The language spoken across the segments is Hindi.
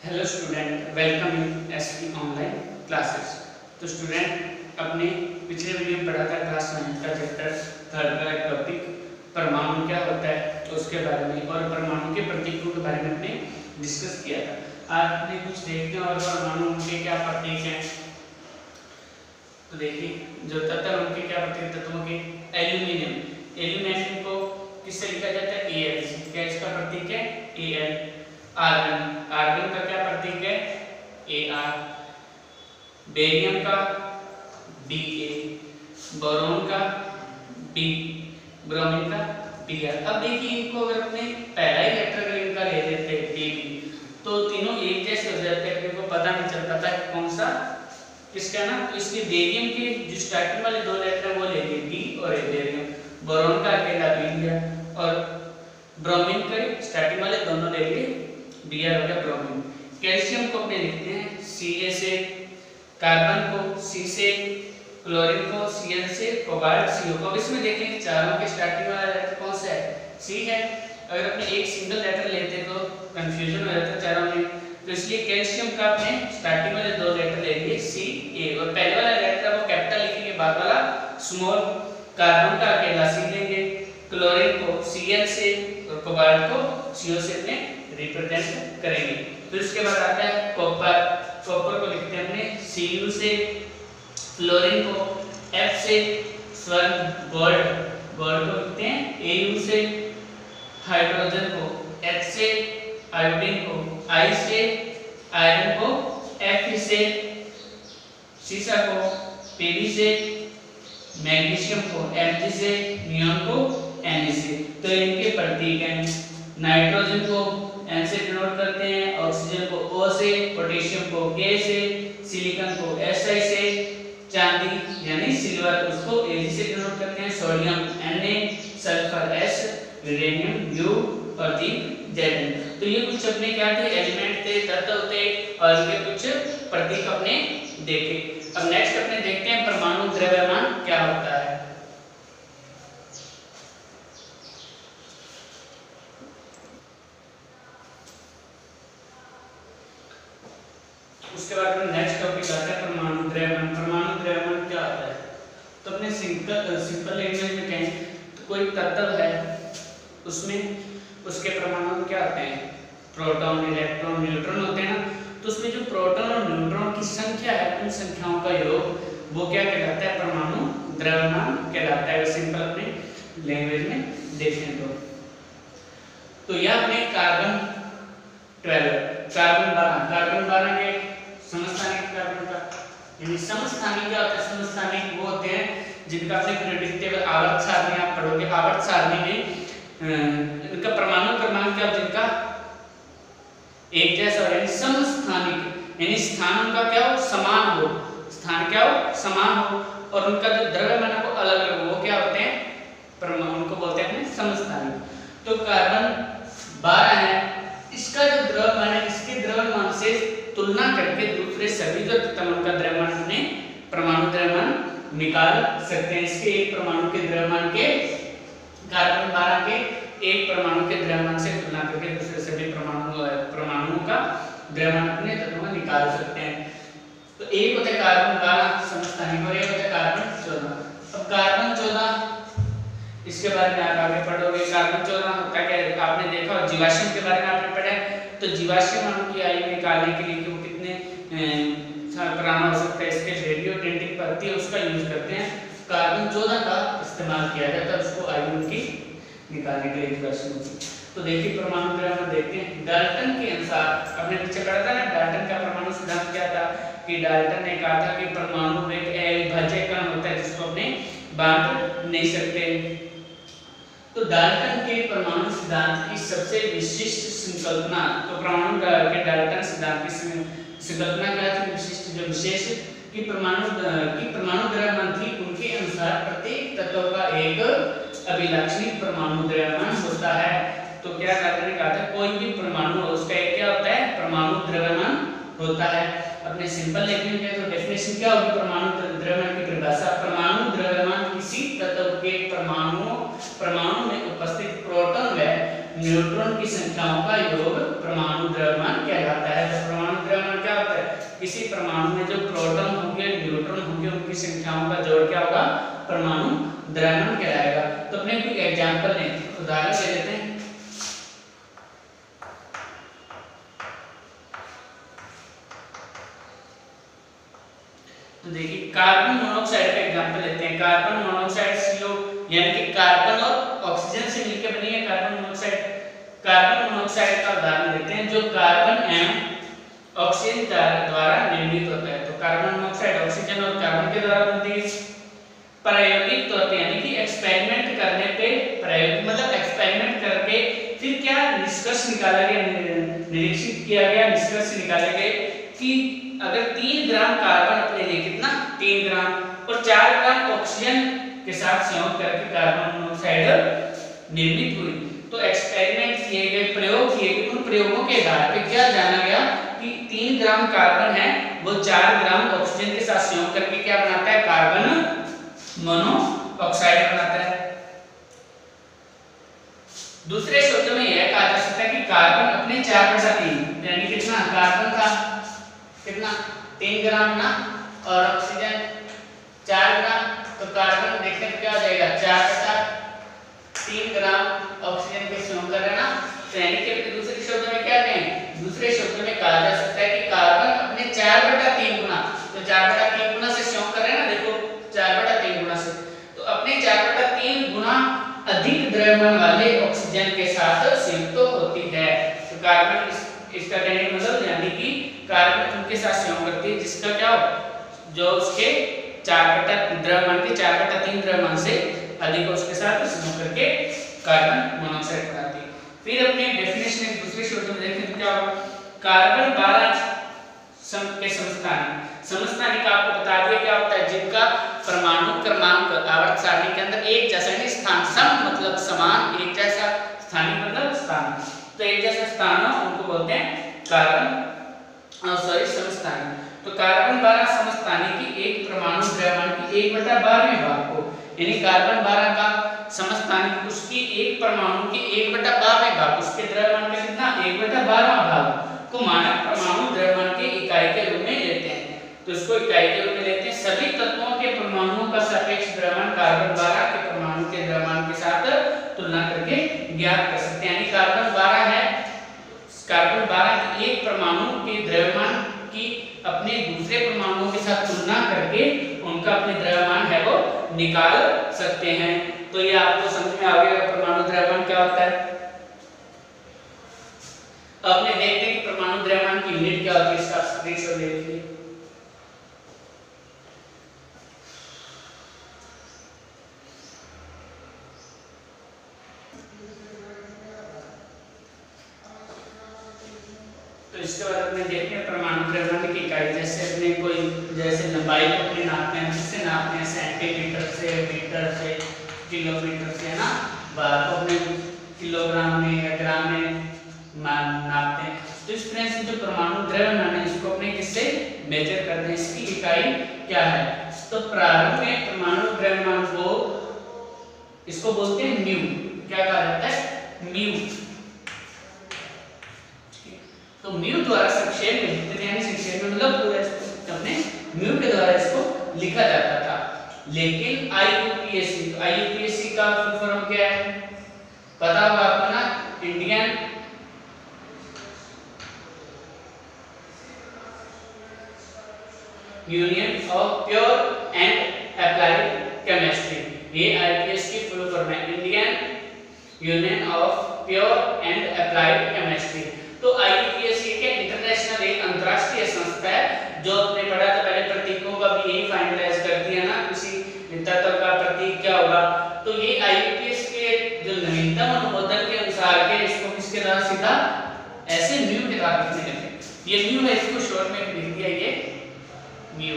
Hello student, welcome in SP online classes. तो स्टूडेंट, अपने पिछले वीडियो में पढ़ा था क्लास 9 का चैप्टर 3 का एक टॉपिक परमाणु क्या होता है तो उसके बारे में और परमाणु के प्रतीकों के बारे में हमने डिस्कस किया था। आज अपने कुछ देखते हैं और परमाणु उनके क्या प्रतीक हैं। तो देखिए, जो तत्व उनके क्या प्रतीक तत्वों के एल्यूमिनियम को किससे लिखा जाता है? Al। क्या इसका प्रतीक है? Al। आर्गन का क्या प्रतीक है? Ar। बेरियम का Ba। बोरोन का B। ब्रोमीन का Br। अब देखिए, इनको अगर अपने पहला ही लेटर इनका ले लेते हैं Bb, तो तीनों एक जैसे हो जाते हैं, अपने को पता नहीं चल पाता है कौन सा किसका ना। तो इसलिए बेरियम के जो स्टार्टिंग वाले दो लेटर हैं वो ले लिए B और A, बेरियम। बोरोन का अकेला B लिया और ब्रोमीन के स्टार्टिंग वाले दोनों ले लिए Br हो गया ब्रोमीन। कैल्शियम को अपने लिखते हैं Ca से, कार्बन को C से, क्लोरीन को Cl से, कोबाल्ट CO को। अब इसमें देखें चारों के स्टार्टिंग वाला लेटर कौन सा है? C है। अगर अपने एक सिंगल लेटर लेते तो कंफ्यूजन हो जाता चारों में, तो इसलिए कैल्शियम का अपने स्टार्टिंग वाले दो लेटर ले लिए Ca और पहले वाला लेटर वो कैपिटल लिखेंगे, बाद वाला स्मॉल। कार्बन का अकेला C लेंगे, क्लोरीन को Cl से और कोबाल्ट को CO से अपने रिप्रेजेंट करेंगे। फिर उसके बाद आता है कॉपर। कॉपर को लिखते हैं अपने Cu से, फ्लोरीन को F से, स्वर्ण गोल्ड को लिखते हैं Au से, हाइड्रोजन को H से, आयोडीन को I से, आयरन को Fe से, सीसा को Pb से, मैग्नीशियम को Mg से, नियॉन को Ne से। तो इनके प्रतीक हैं। नाइट्रोजन को N से डिनोट करते हैं, ऑक्सीजन को O से, पोटेशियम को K से, सिलिकॉन को Si से, चांदी यानी सिल्वर उसको Ag से डिनोट करते हैं, sodium Na, sulphur S, uranium U और जिंक Zn। तो ये कुछ अपने क्या थे? एलिमेंट थे, तत्व थे और इनके कुछ प्रतीक अपने देखे। अब नेक्स्ट अपने देखते हैं परमाणु द्रव्यमान क्या होता है। उसके बाद में नेक्स्ट टॉपिक आता है परमाणु द्रव्यमान। परमाणु द्रव्यमान क्या होता है? तो अपने सिंपल लैंग्वेज में कहें तो कोई तत्व है, उसमें उसके परमाणु क्या होते हैं? प्रोटॉन, इलेक्ट्रॉन, न्यूट्रॉन होते हैं ना। तो उसमें जो प्रोटॉन और न्यूट्रॉन की संख्या है, उन संख्याओं का योग वो क्या कहलाता है? परमाणु द्रव्यमान कहलाता है। सिंपल अपने लैंग्वेज में देखें तो यह अपने कार्बन 12, कार्बन 12 के समस्थानिक कार्बन का यानी समस्थानिक क्या होता है? समस्थानिक वो होते हैं जिनका अपने प्रेडिक्टेबल आवर्त सारणी आप पढ़ोगे। आवर्त सारणी में इनका परमाणु क्रमांक क्या होता है? इनका एक जैसा यानी समस्थानिक यानी स्थान उनका क्या हो? समान हो। स्थान क्या हो? समान हो। और उनका जो द्रव्यमान है वो अलग अलग, वो क्या होते हैं? परमाणु, उनको बोलते हैं अपने समस्थानिक। तो कार्बन 12 है, इसका जो द्रव्यमान है इसके द्रव्यमान से तुलना करके दूसरे सभी जो तत्वों का द्रव्यमान अपने परमाणु द्रव्यमान निकाल सकते हैं। इसके एक परमाणु के द्रव्यमान के कार्बन 12 के एक परमाणु के द्रव्यमान से तुलना करके दूसरे सभी परमाणुओं का द्रव्यमान अपने तत्वों में निकाल सकते हैं। तो एक होता है कार्बन 12 समस्थानिक और एक होता है कार्बन 14। अब कार्बन 14 इसके बारे में आप आगे पढ़ोगे। कार्बन 14 होता है क्या? आपने देखा और जीवाश्म के बारे में आपने पढ़ा है। तो जीवाश्म अणु की आयु निकालने के लिए वो कितने पुराना हो सकता है, इसके रेडियोडेंटिक पद्धति है उसका यूज करते हैं। कार्बन 14 का इस्तेमाल किया जाता है उसको आयु उनकी निकालने के लिए जीवाश्म की। तो देखिए परमाणु द्रव्यमान देखते हैं। डाल्टन के अनुसार, अपने पीछे पढ़ा था ना डाल्टन का परमाणु सिद्धांत क्या था? कि डाल्टन ने कहा था कि परमाणु एक अविभाज्य कण होता है जिसको अपने बांट नहीं सकते। तो डाल्टन के परमाणु सिद्धांत की सबसे विशिष्ट संकल्पना, तो परमाणु के डाल्टन सिद्धांत की संकल्पना क्या थी? विशिष्ट जो विशेष कि परमाणु द्रव्यमान थी, उनके अनुसार प्रत्येक तत्व का एक अभिलाक्षणिक परमाणु द्रव्यमान होता है। तो क्या डाल्टन ने कहा था? कोई भी परमाणु हो उसका एक क्या होता है? परमाणु द्रव्यमान होता है। अपने सिंपल लैंग्वेज में तो डेफिनेशन क्या होगी परमाणु द्रव्यमान की परिभाषा? परमाणु द्रव्यमान किसी तत्व के परमाणु में उपस्थित प्रोटॉन व न्यूट्रॉन की संख्याओं का योग परमाणु द्रव्यमान कहलाता है। तो परमाणु द्रव्यमान क्या होता है? किसी परमाणु में जो प्रोटॉन होंगे, न्यूट्रॉन होंगे, उनकी संख्याओं का जोड़ क्या होगा? परमाणु द्रव्यमान कहलाएगा। तो अपने कोई एग्जांपल लें, उदाहरण ले लेते हैं। तो देखिए कार्बन मोनोऑक्साइड का एग्जांपल लेते हैं। कार्बन मोनोऑक्साइड CO यानी कि कार्बन और ऑक्सीजन से मिलकर बनी है कार्बन मोनोऑक्साइड। कार्बन मोनोऑक्साइड का उदाहरण लेते हैं जो कार्बन एवं ऑक्सीजन द्वारा निर्मित होता है। तो कार्बन मोनोऑक्साइड ऑक्सीजन और कार्बन के द्वारा बनती है। प्रायोगिक तौर पे यानी कि एक्सपेरिमेंट करने पे, प्रायोगिक मतलब एक्सपेरिमेंट करके फिर क्या निष्कर्ष निकाला गया, निरीक्षित किया गया, निष्कर्ष निकाले गए कि अगर 3 ग्राम कार्बन अपने लिए कितना 3 ग्राम और 4 ग्राम ऑक्सीजन के साथ संयोग करके कार्बन मोनोऑक्साइड निर्मित हुई। तो एक्सपेरिमेंट किए गए, प्रयोग किए गए, उन प्रयोगों के आधार पे क्या जाना गया कि 3 ग्राम कार्बन है वो 4 ग्राम ऑक्सीजन के साथ संयोग करके क्या बनाता है? कार्बन मोनोऑक्साइड बनाता है। दूसरे शब्दों में यह कहा जा सकता है कि कार्बन अपने 4/3 यानी कितना कार्बन था, कितना 3 ग्राम ना, और ऑक्सीजन 4 ग्राम। तो कार्बन देखने में क्या हो जाएगा? 4/3 ग्राम ऑक्सीजन के संयोग कर रहे ना। तो यानी कि दूसरे शब्दों में क्या कहें? दूसरे शब्दों में कहा जा सकता है कि कार्बन अपने 4/3 गुना, तो 4/3 गुना से संयोग कर रहे हैं ना, देखो 4/3 गुना से, तो अपने 4/3 गुना अधिक द्रव्यमान वाले ऑक्सीजन के साथ संयुक्त होती है। तो कार्बन इसका कहने का मतलब यानी कि कार्बन उनके साथ संयोग करती है जिसका क्या हो, जो उसके 4/3 द्रव्यमान से अधिक उसके साथ संयोग करके कार्बन मोनोऑक्साइड बनाती है। फिर अपने डेफिनेशन में दूसरे शब्दों में देखें तो क्या होगा? कार्बन 12 के समस्थानिक आपको बता दिया क्या होता है? जिनका परमाणु क्रमांक आवर्त सारणी के अंदर एक जैसा नहीं, स्थान सम मतलब समान, एक जैसा, स्थानिक मतलब स्थान, तो एक जैसा स्थान हो उनको बोलते हैं कार्बन समस्थानिक। तो कार्बन 12 समस्थानिक की एक परमाणु द्रव्यमान की 1/12वें भाग को, यानी कार्बन 12 का समस्थानिक उसकी एक परमाणु के 1/12वें भाग, उसके द्रव्यमान का कितना 1/12वां भाग को मानक परमाणु द्रव्यमान के इकाई के रूप में लेते हैं। तो इसको इकाई के रूप में लेते हैं। सभी तत्वों के परमाणुओं का सापेक्ष द्रव्यमान कार्बन 12 के परमाणु के द्रव्यमान के साथ तुलना करके ज्ञात कर सकते हैं। यानी कार्बन 12 है, कार्बन 12 के एक परमाणु के द्रव्यमान की अपने दूसरे परमाणुओं के साथ तुलना करके उनका अपने द्रव्यमान है वो निकाल सकते हैं। तो ये आपको समझ में आ गया परमाणु द्रव्यमान क्या होता है। अब देखते हैं कि परमाणु द्रव्यमान की यूनिट क्या होती है, इसका स्क्रीनशॉट ले लीजिए। तो इसके बाद अपने देखते हैं परमाणु द्रव्यमान की इकाई, जैसे अपने कोई जैसे लंबाई को अपने नापते हैं, किससे नापते हैं? सेंटीमीटर से, मीटर से, किलोमीटर से, है ना। बार को अपने किलोग्राम में या ग्राम में नापते हैं। तो इस तरह से जो परमाणु द्रव्यमान है इसको अपने किससे मेजर करते हैं, इसकी इकाई क्या है? तो प्रारंभ में परमाणु द्रव्यमान को इसको बोलते हैं म्यू। क्या कहा जाता है? म्यू। तो म्यू द्वारा संक्षेप में लिखते थे, यानी संक्षेप में मतलब पूरा इसको अपने म्यू के द्वारा इसको लिखा जाता था। लेकिन IUPAC, तो IUPAC का फुल फॉर्म क्या है पता होगा आपको ना? Indian union of pure and applied chemistry. ये IUPAC की फुल फॉर्म है, Indian union of pure and applied chemistry. तो IUPAC क्या इंटरनेशनल एक अंतरराष्ट्रीय संस्था है जो आपने पढ़ा था पहले, प्रतीकों का भी यही फाइनलाइज कर दिया ना, किसी तत्व का प्रतीक क्या होगा। तो ये IUPAC के जो नवीनतम अनुमोदन के अनुसार के इसको किसके द्वारा सीधा ऐसे म्यू के द्वारा लिखने लगे। ये म्यू है, इसको शॉर्ट में लिख दिया ये म्यू।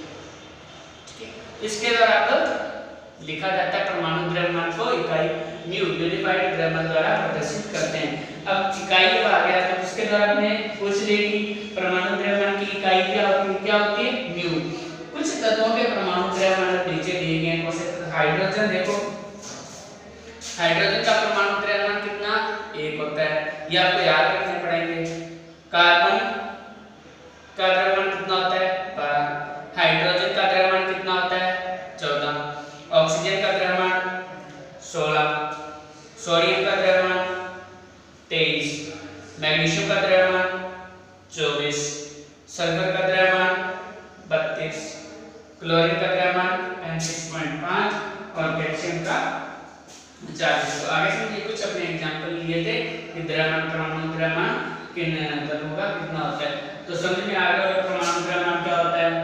इसके द्वारा अब लिखा जाता है परमाणु द्रव्यमान को इकाई म्यू यूनिफाइड द्रव्यमान द्वारा प्रदर्शित करते हैं। अब इकाई जब आ गया तो इसके द्वारा हमने पूछ लिया कि परमाणु द्रव्यमान की इकाई क्या होती है? म्यू। कुछ तत्वों के परमाणु द्रव्यमान नीचे दिए गए हैं। हाइड्रोजन देखो, हाइड्रोजन का परमाणु द्रव्यमान कितना? 1 होता है, ये आपको याद रखने पड़ेंगे। कार्बन का द्रव्यमान कितना होता है 12, हाइड्रोजन का द्रव्यमान कितना होता है 14, ऑक्सीजन का द्रव्यमान 16, सोडियम का द्रव्यमान 23, मैग्नीशियम का द्रव्यमान 24, सल्फर का द्रव्यमान 32, क्लोरीन का द्रव्यमान 35.5 और कैल्शियम का 40। तो आगे से ये कुछ अपने एग्जांपल लिए थे कि द्रव्यमान परमाणु द्रव्यमान किन तत्वों का कितना होता है। तो समझ में आ गया परमाणु द्रव्यमान क्या होता है।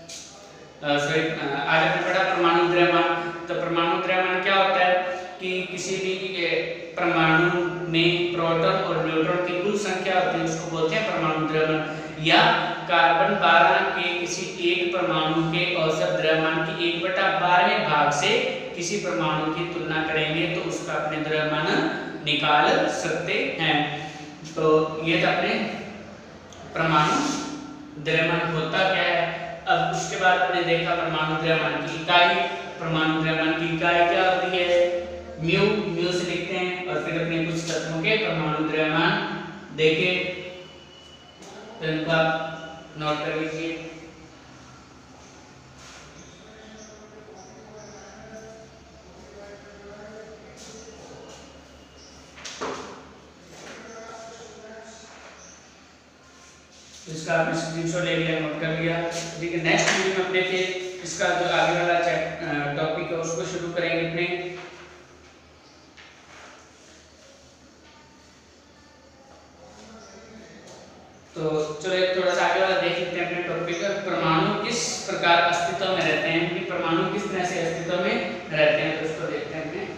आज हमने पढ़ा परमाणु द्रव्यमान। तो परमाणु द्रव्यमान क्या होता है कि किसी भी परमाणु में प्रोटॉन और न्यूट्रॉन की कुल संख्या होती है उसको बोलते हैं परमाणु द्रव्यमान। या कार्बन 12 के किसी एक परमाणु के औसत द्रव्यमान की 1/12वें भाग से किसी परमाणु की तुलना करेंगे तो उसका अपने द्रव्यमान निकाल सकते हैं। तो ये था अपने परमाणु द्रव्यमान होता क्या है। अब उसके बाद हमने देखा परमाणु द्रव्यमान की इकाई। परमाणु द्रव्यमान की इकाई क्या होती है म्यू, म्यू से लिखते हैं। और फिर अपने कुछ तत्वों के परमाणु द्रव्यमान देखे, तो इनको आप नोट कर लीजिए। इसका आपने स्क्रीनशॉट ले लिया, नोट कर लिया। ठीक है, नेक्स्ट वीडियो में अपने फिर इसका जो आगे वाला टॉपिक है उसको शुरू करेंगे अपने। तो चलो थोड़ा सा आगे वाला देख लेते हैं अपने टॉपिक। परमाणु किस प्रकार अस्तित्व में रहते हैं, कि परमाणु किस तरह से अस्तित्व में रहते हैं, तो उसको देखते हैं अपने।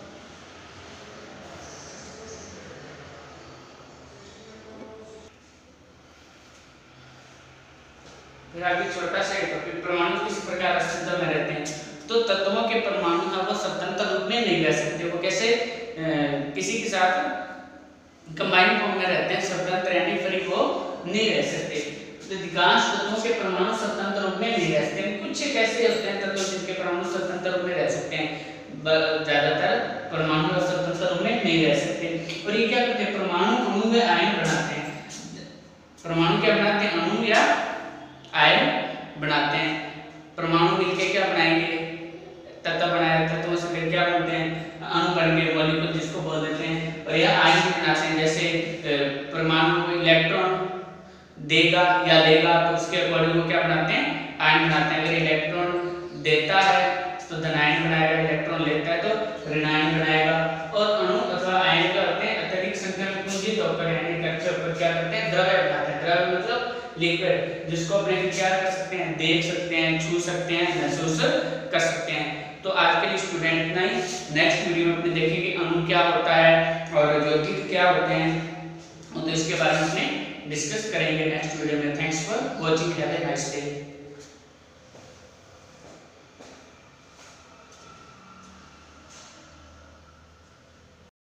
फिर आगे छोटा सा टॉपिक परमाणु किस प्रकार अस्तित्व में रहते हैं। तो तत्वों के परमाणु है वो स्वतंत्र रूप में नहीं रह सकते, वो कैसे किसी के साथ कंबाइन फॉर्म में रहते हैं, स्वतंत्र यानी फ्री वो नहीं रह सकते। तो अधिकांश तत्वों के परमाणु स्वतंत्र रूप में नहीं रह सकते। कुछ कैसे होते हैं तत्व जिनके परमाणु स्वतंत्र रूप में रह सकते हैं, ज्यादातर परमाणु स्वतंत्र रूप में नहीं रह सकते। और ये क्या करते हैं परमाणु अणु में आयन बनाते हैं। परमाणु क्या बनाते हैं अणु या आयन बनाते हैं। परमाणु मिलके क्या बनाएंगे तत्व बनाए, तत्वों से फिर क्या बनते हैं अणु बन गए, मॉलिक्यूल जिसको बोल देते हैं। और यह आयन भी बनाते हैं। जैसे परमाणु को इलेक्ट्रॉन देगा या लेगा तो उसके अकॉर्डिंग वो क्या बनाते हैं आयन बनाते हैं। अगर इलेक्ट्रॉन देता है तो धनायन बनाएगा, इलेक्ट्रॉन लेता है तो ऋणायन बनाएगा। और अणु अथवा आयन क्या होते हैं अत्यधिक संख्या में कुंजित होकर यानी कक्षीय होकर क्या करते हैं द्रव्य बनाते हैं। द्रव्य मतलब लिक्विड, जिसको अपने क्या कर सकते हैं देख सकते हैं, छू सकते हैं, महसूस कर सकते हैं। तो आज के लिए स्टूडेंट इतना ही। नेक्स्ट वीडियो में अपने देखेंगे अणु क्या होता है और यौगिक क्या होते हैं, तो इसके बारे में अपने डिस्कस करेंगे नेक्स्ट वीडियो में। Thanks for watching, have a nice day.